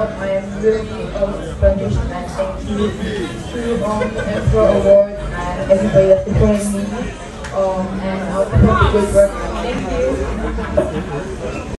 I am really privileged and thank you to Emperor Award and everybody that's supporting me. And I'll keep up the good work. Thank you.